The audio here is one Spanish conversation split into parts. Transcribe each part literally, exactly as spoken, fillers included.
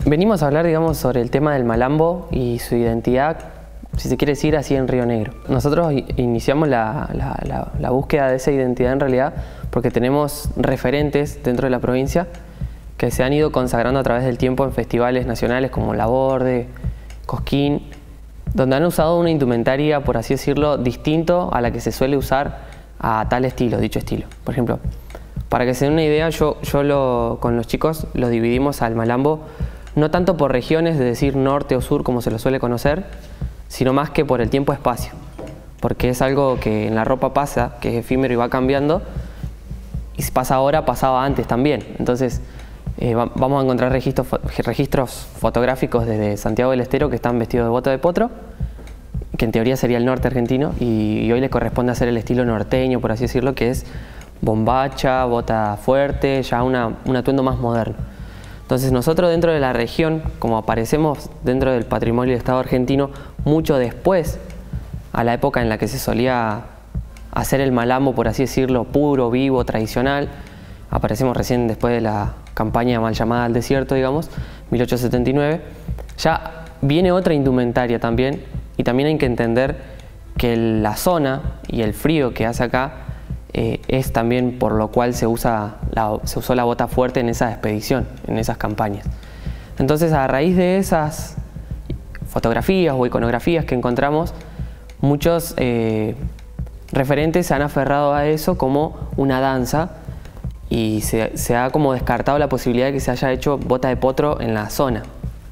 Venimos a hablar, digamos, sobre el tema del malambo y su identidad, si se quiere decir así, en Río Negro. Nosotros iniciamos la, la, la, la búsqueda de esa identidad en realidad porque tenemos referentes dentro de la provincia que se han ido consagrando a través del tiempo en festivales nacionales como Laborde, Cosquín, donde han usado una indumentaria, por así decirlo, distinto a la que se suele usar a tal estilo, dicho estilo. Por ejemplo, para que se den una idea, yo, yo lo, con los chicos lo dividimos al malambo no tanto por regiones, de decir norte o sur como se lo suele conocer, sino más que por el tiempo-espacio, porque es algo que en la ropa pasa, que es efímero y va cambiando, y si pasa ahora, pasaba antes también. Entonces eh, va, vamos a encontrar registros, registros fotográficos desde Santiago del Estero que están vestidos de bota de potro, que en teoría sería el norte argentino, y, y hoy les corresponde hacer el estilo norteño, por así decirlo, que es bombacha, bota fuerte, ya una, un atuendo más moderno. Entonces nosotros dentro de la región, como aparecemos dentro del patrimonio del Estado argentino mucho después a la época en la que se solía hacer el malambo, por así decirlo, puro, vivo, tradicional, aparecemos recién después de la campaña mal llamada al desierto, digamos, mil ochocientos setenta y nueve, ya viene otra indumentaria también, y también hay que entender que la zona y el frío que hace acá Eh, es también por lo cual se, usa la, se usó la bota fuerte en esa expedición, en esas campañas. Entonces, a raíz de esas fotografías o iconografías que encontramos, muchos eh, referentes se han aferrado a eso como una danza y se, se ha como descartado la posibilidad de que se haya hecho bota de potro en la zona.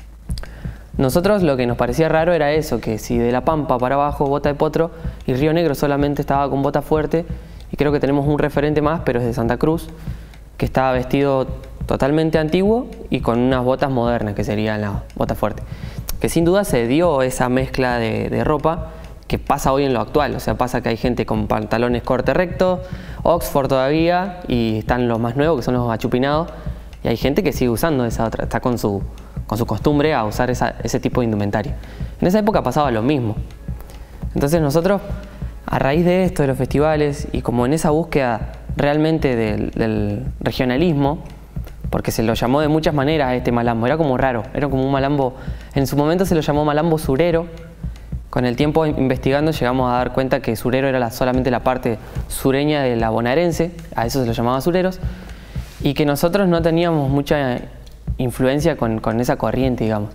Nosotros lo que nos parecía raro era eso, que si de La Pampa para abajo bota de potro y Río Negro solamente estaba con bota fuerte. Y creo que tenemos un referente más, pero es de Santa Cruz, que estaba vestido totalmente antiguo y con unas botas modernas, que serían la bota fuerte. Que sin duda se dio esa mezcla de, de ropa que pasa hoy en lo actual. O sea, pasa que hay gente con pantalones corte recto, Oxford todavía, y están los más nuevos, que son los achupinados. Y hay gente que sigue usando esa otra, está con su, con su costumbre a usar esa, ese tipo de indumentaria. En esa época pasaba lo mismo. Entonces nosotros, a raíz de esto, de los festivales, y como en esa búsqueda realmente del, del regionalismo, porque se lo llamó de muchas maneras a este malambo, era como raro, era como un malambo, en su momento se lo llamó malambo surero. Con el tiempo investigando llegamos a dar cuenta que surero era la, solamente la parte sureña de la bonaerense, a eso se lo llamaba sureros, y que nosotros no teníamos mucha influencia con, con esa corriente, digamos.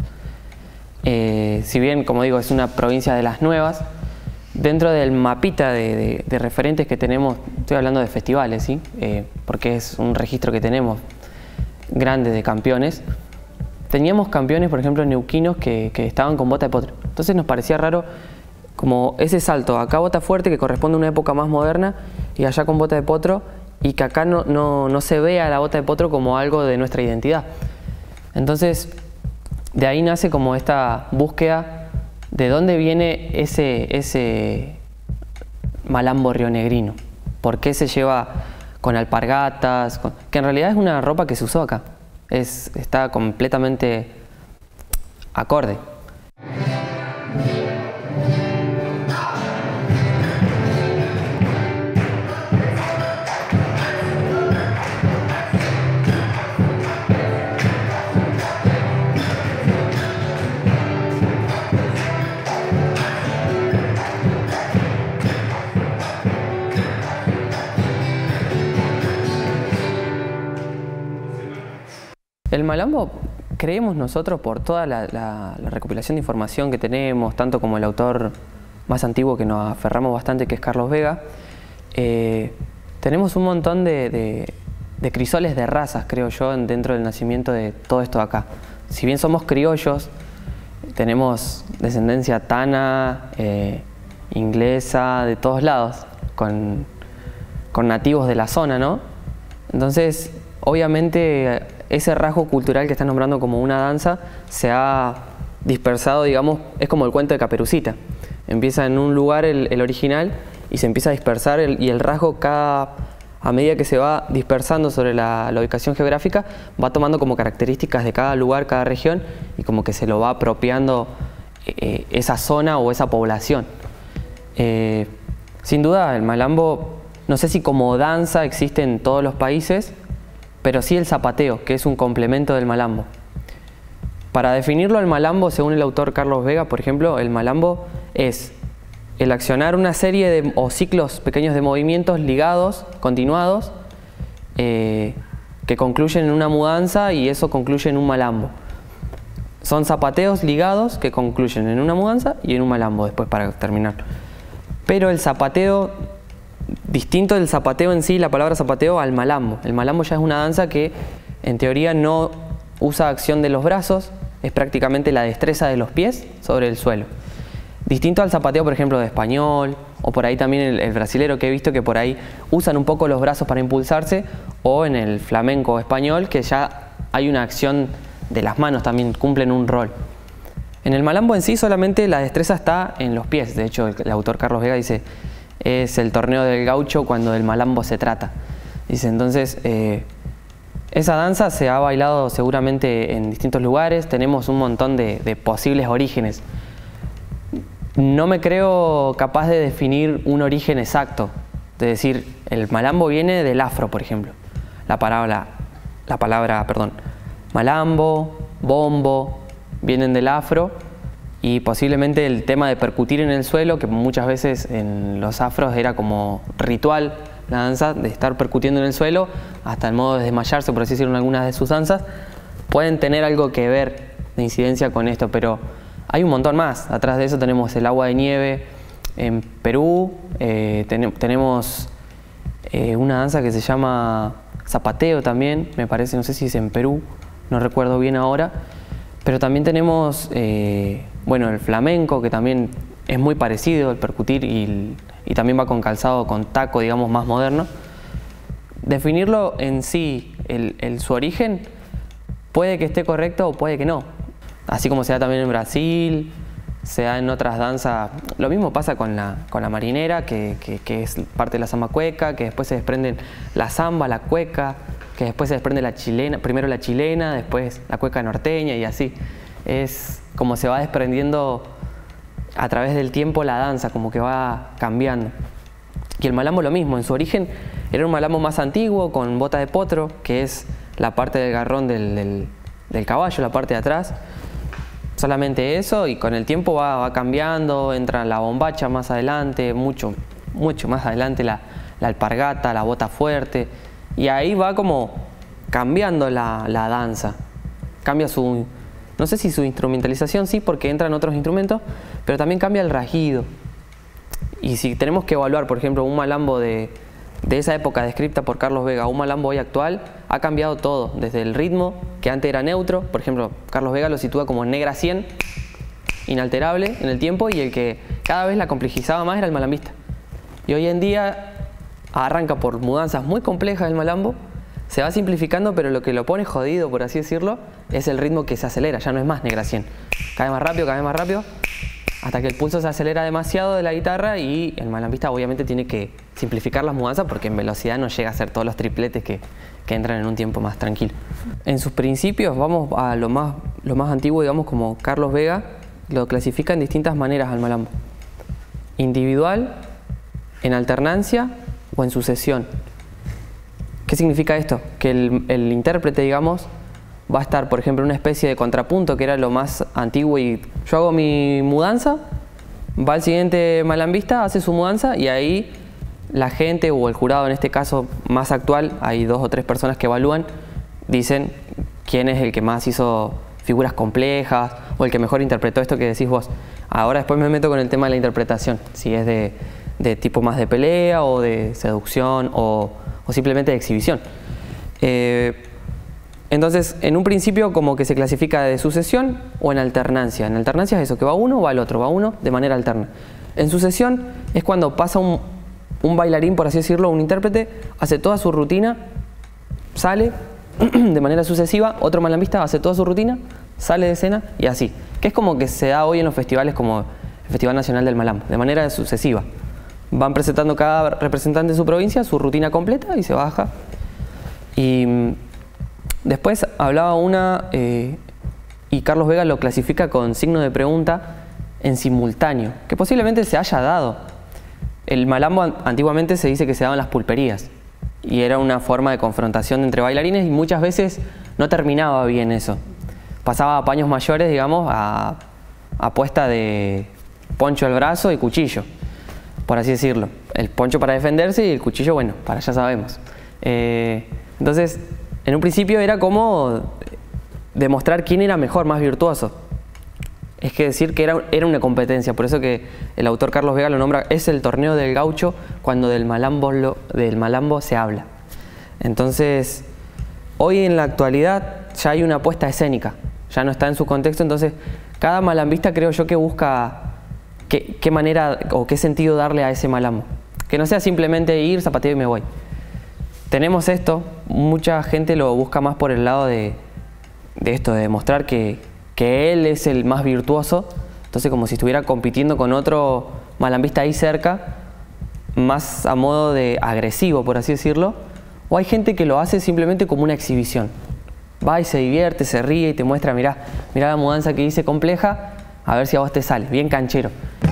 Eh, si bien, como digo, es una provincia de las nuevas, dentro del mapita de, de, de referentes que tenemos, estoy hablando de festivales, ¿sí? Eh, porque es un registro que tenemos grande de campeones, teníamos campeones, por ejemplo, neuquinos que, que estaban con bota de potro. Entonces nos parecía raro como ese salto, acá bota fuerte que corresponde a una época más moderna y allá con bota de potro, y que acá no, no, no se vea la bota de potro como algo de nuestra identidad. Entonces de ahí nace como esta búsqueda de dónde viene ese, ese malambo rionegrino, por qué se lleva con alpargatas, con, que en realidad es una ropa que se usó acá, es, está completamente acorde. El malambo, creemos nosotros, por toda la, la, la recopilación de información que tenemos, tanto como el autor más antiguo que nos aferramos bastante, que es Carlos Vega, eh, tenemos un montón de, de, de crisoles de razas, creo yo, dentro del nacimiento de todo esto de acá. Si bien somos criollos, tenemos descendencia tana, eh, inglesa, de todos lados, con, con nativos de la zona, ¿no? Entonces, obviamente, ese rasgo cultural que estás nombrando como una danza se ha dispersado, digamos, es como el cuento de Caperucita. Empieza en un lugar el, el original y se empieza a dispersar el, y el rasgo cada, a medida que se va dispersando sobre la, la ubicación geográfica, va tomando como características de cada lugar, cada región, y como que se lo va apropiando eh, esa zona o esa población. Eh, sin duda el malambo, no sé si como danza existe en todos los países, pero sí el zapateo, que es un complemento del malambo. Para definirlo al malambo, según el autor Carlos Vega, por ejemplo, el malambo es el accionar una serie de, o ciclos pequeños de movimientos ligados, continuados, eh, que concluyen en una mudanza y eso concluye en un malambo. Son zapateos ligados que concluyen en una mudanza y en un malambo después para terminar. Pero el zapateo, distinto del zapateo en sí, la palabra zapateo, al malambo. El malambo ya es una danza que en teoría no usa acción de los brazos, es prácticamente la destreza de los pies sobre el suelo. Distinto al zapateo, por ejemplo, de español, o por ahí también el, el brasilero, que he visto que por ahí usan un poco los brazos para impulsarse, o en el flamenco español, que ya hay una acción de las manos, también cumplen un rol. En el malambo en sí solamente la destreza está en los pies. De hecho, el, el autor Carlos Vega dice, es el torneo del gaucho cuando del malambo se trata. Dice, entonces, eh, esa danza se ha bailado seguramente en distintos lugares, tenemos un montón de, de posibles orígenes. No me creo capaz de definir un origen exacto, de decir, el malambo viene del afro, por ejemplo. La palabra, la palabra, perdón, malambo, bombo, vienen del afro y posiblemente el tema de percutir en el suelo, que muchas veces en los afros era como ritual, la danza de estar percutiendo en el suelo, hasta el modo de desmayarse, por así decirlo, en algunas de sus danzas, pueden tener algo que ver de incidencia con esto, pero hay un montón más. Atrás de eso tenemos el agua de nieve en Perú, eh, ten, tenemos eh, una danza que se llama zapateo también, me parece, no sé si es en Perú, no recuerdo bien ahora, pero también tenemos, eh, bueno, el flamenco, que también es muy parecido, el percutir, y, y también va con calzado, con taco, digamos, más moderno. Definirlo en sí, el, el, su origen, puede que esté correcto o puede que no. Así como se da también en Brasil, se da en otras danzas. Lo mismo pasa con la, con la marinera, que, que, que es parte de la samba cueca, que después se desprenden la samba, la cueca, que después se desprende la chilena, primero la chilena, después la cueca norteña y así. Es como se va desprendiendo a través del tiempo la danza, como que va cambiando. Y el malambo lo mismo, en su origen era un malambo más antiguo, con bota de potro, que es la parte del garrón del, del, del caballo, la parte de atrás. Solamente eso, y con el tiempo va, va cambiando, entra la bombacha más adelante, mucho, mucho más adelante la, la alpargata, la bota fuerte, y ahí va como cambiando la, la danza. Cambia su, no sé si su instrumentalización, sí, porque entran otros instrumentos, pero también cambia el rajido. Y si tenemos que evaluar, por ejemplo, un malambo de, de esa época descrita por Carlos Vega, un malambo hoy actual, ha cambiado todo, desde el ritmo, que antes era neutro, por ejemplo, Carlos Vega lo sitúa como negra cien, inalterable en el tiempo, y el que cada vez la complejizaba más era el malambista. Y hoy en día arranca por mudanzas muy complejas el malambo, se va simplificando, pero lo que lo pone jodido, por así decirlo, es el ritmo que se acelera, ya no es más negra cien. Cada vez más rápido, cada vez más rápido, hasta que el pulso se acelera demasiado de la guitarra y el malambista obviamente tiene que simplificar las mudanzas porque en velocidad no llega a hacer todos los tripletes que, que entran en un tiempo más tranquilo. En sus principios, vamos a lo más, lo más antiguo, digamos, como Carlos Vega, lo clasifica en distintas maneras al malambo. Individual, en alternancia o en sucesión. ¿Qué significa esto? Que el, el intérprete, digamos, va a estar, por ejemplo, en una especie de contrapunto, que era lo más antiguo, y yo hago mi mudanza, va el siguiente malambista, hace su mudanza, y ahí la gente o el jurado, en este caso más actual, hay dos o tres personas que evalúan, dicen quién es el que más hizo figuras complejas o el que mejor interpretó esto que decís vos. Ahora después me meto con el tema de la interpretación, si es de, de tipo más de pelea o de seducción o, o simplemente de exhibición. Eh, Entonces, en un principio como que se clasifica de sucesión o en alternancia. En alternancia es eso, que va uno o va el otro, va uno de manera alterna. En sucesión es cuando pasa un, un bailarín, por así decirlo, un intérprete, hace toda su rutina, sale de manera sucesiva, otro malambista hace toda su rutina, sale de escena y así. Que es como que se da hoy en los festivales como el Festival Nacional del Malambo, de manera sucesiva. Van presentando cada representante de su provincia su rutina completa y se baja. Y después hablaba una, eh, y Carlos Vega lo clasifica con signo de pregunta en simultáneo, que posiblemente se haya dado. El malambo antiguamente se dice que se daba en las pulperías, y era una forma de confrontación entre bailarines, y muchas veces no terminaba bien eso. pasaba a paños mayores, digamos, a, a puesta de poncho al brazo y cuchillo, por así decirlo. El poncho para defenderse y el cuchillo, bueno, para ya sabemos. Eh, entonces, en un principio era como demostrar quién era mejor, más virtuoso. Es que decir que era, era una competencia, por eso que el autor Carlos Vega lo nombra, es el torneo del gaucho cuando del malambo, lo, del malambo se habla. Entonces, hoy en la actualidad ya hay una apuesta escénica, ya no está en su contexto, entonces cada malambista creo yo que busca qué, qué manera o qué sentido darle a ese malambo. Que no sea simplemente ir, zapateo y me voy. Tenemos esto, mucha gente lo busca más por el lado de, de esto, de demostrar que, que él es el más virtuoso, entonces como si estuviera compitiendo con otro malambista ahí cerca, más a modo de agresivo, por así decirlo, o hay gente que lo hace simplemente como una exhibición. Va y se divierte, se ríe y te muestra, mirá, mirá la mudanza que hice compleja, a ver si a vos te sale, bien canchero.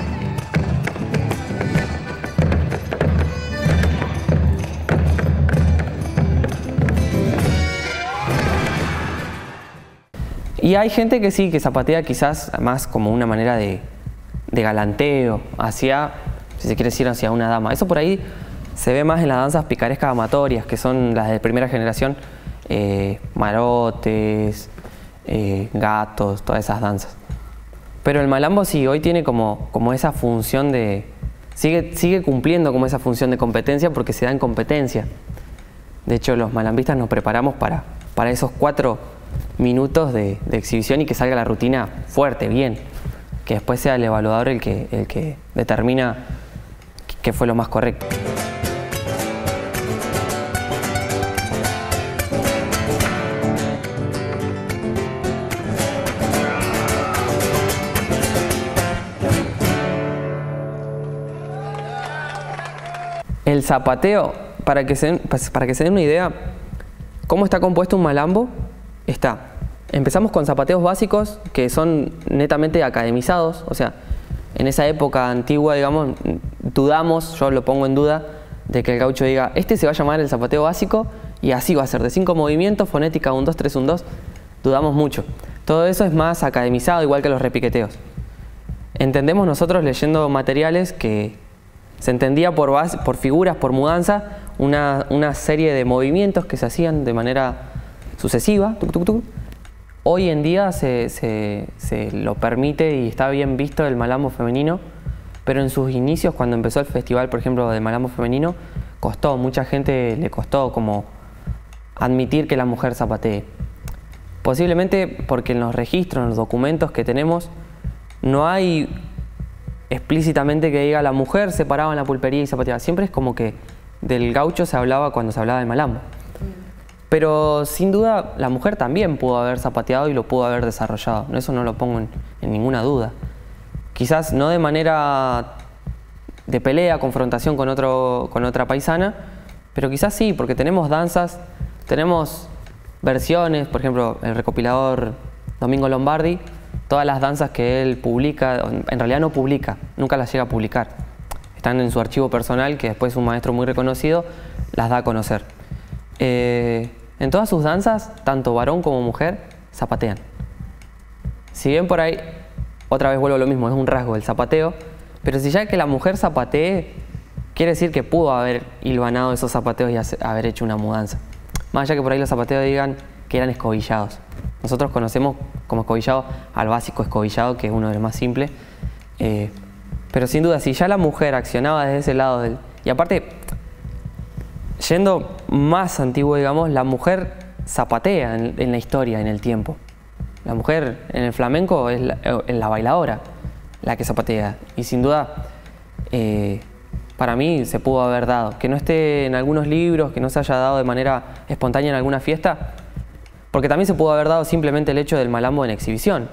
Y hay gente que sí, que zapatea quizás más como una manera de, de galanteo, hacia, si se quiere decir, hacia una dama. Eso por ahí se ve más en las danzas picarescas amatorias, que son las de primera generación, eh, marotes, eh, gatos, todas esas danzas. Pero el malambo sí, hoy tiene como, como esa función de... Sigue, sigue cumpliendo como esa función de competencia porque se da en competencia. De hecho, los malambistas nos preparamos para, para esos cuatro minutos de, de exhibición y que salga la rutina fuerte, bien. Que después sea el evaluador el que, el que determina qué fue lo más correcto. El zapateo, para que, se, para que se den una idea, ¿cómo está compuesto un malambo? Está, empezamos con zapateos básicos que son netamente academizados, o sea, en esa época antigua, digamos, dudamos, yo lo pongo en duda, de que el gaucho diga, este se va a llamar el zapateo básico y así va a ser, de cinco movimientos, fonética un, dos, tres, un, dos, dudamos mucho. Todo eso es más academizado, igual que los repiqueteos. Entendemos nosotros leyendo materiales que se entendía por, base, por figuras, por mudanza, una, una serie de movimientos que se hacían de manera sucesiva. Tuc, tuc, tuc. Hoy en día se, se, se lo permite y está bien visto el malambo femenino, pero en sus inicios, cuando empezó el festival, por ejemplo, de malambo femenino, costó, mucha gente le costó como admitir que la mujer zapatee. Posiblemente porque en los registros, en los documentos que tenemos, no hay explícitamente que diga la mujer se paraba en la pulpería y zapateaba. Siempre es como que del gaucho se hablaba cuando se hablaba del malambo. Pero sin duda la mujer también pudo haber zapateado y lo pudo haber desarrollado. Eso no lo pongo en, en ninguna duda. Quizás no de manera de pelea, confrontación con, otro, con otra paisana, pero quizás sí, porque tenemos danzas, tenemos versiones, por ejemplo, el recopilador Domingo Lombardi, todas las danzas que él publica, en realidad no publica, nunca las llega a publicar. Están en su archivo personal, que después un maestro muy reconocido las da a conocer. Eh, en todas sus danzas, tanto varón como mujer, zapatean. Si bien por ahí, otra vez vuelvo a lo mismo, es un rasgo el zapateo, pero si ya que la mujer zapatee, quiere decir que pudo haber hilvanado esos zapateos y haber hecho una mudanza. Más allá que por ahí los zapateos digan que eran escobillados. Nosotros conocemos como escobillado al básico escobillado, que es uno de los más simples. Eh, pero sin duda, si ya la mujer accionaba desde ese lado, del, y aparte, yendo más antiguo, digamos, la mujer zapatea en, en la historia, en el tiempo. La mujer en el flamenco es la, es la bailadora, la que zapatea. Y sin duda, eh, para mí se pudo haber dado. Que no esté en algunos libros, que no se haya dado de manera espontánea en alguna fiesta, porque también se pudo haber dado simplemente el hecho del malambo en exhibición.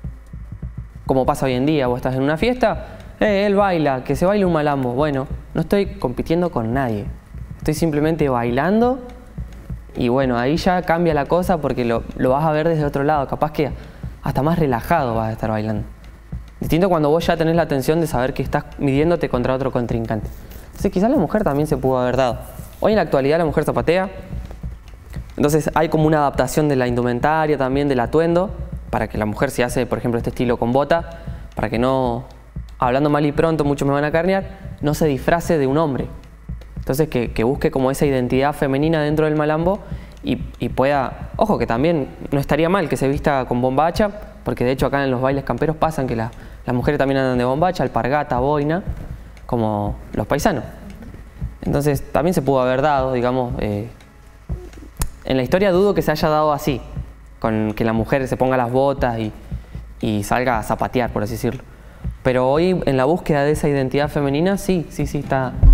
Como pasa hoy en día, vos estás en una fiesta, eh, él baila, que se baile un malambo. Bueno, no estoy compitiendo con nadie. Estoy simplemente bailando y bueno, ahí ya cambia la cosa porque lo, lo vas a ver desde otro lado. Capaz que hasta más relajado vas a estar bailando. Distinto cuando vos ya tenés la atención de saber que estás midiéndote contra otro contrincante. Entonces quizás la mujer también se pudo haber dado. Hoy en la actualidad la mujer zapatea. Entonces hay como una adaptación de la indumentaria también, del atuendo, para que la mujer, si hace, por ejemplo, este estilo con bota, para que no, hablando mal y pronto, muchos me van a carnear, no se disfrace de un hombre. Entonces que, que busque como esa identidad femenina dentro del malambo y, y pueda, ojo que también no estaría mal que se vista con bombacha, porque de hecho acá en los bailes camperos pasan que la, las mujeres también andan de bombacha, alpargata, boina, como los paisanos. Entonces también se pudo haber dado, digamos, eh, en la historia dudo que se haya dado así, con que la mujer se ponga las botas y, y salga a zapatear, por así decirlo. Pero hoy en la búsqueda de esa identidad femenina, sí, sí, sí, está,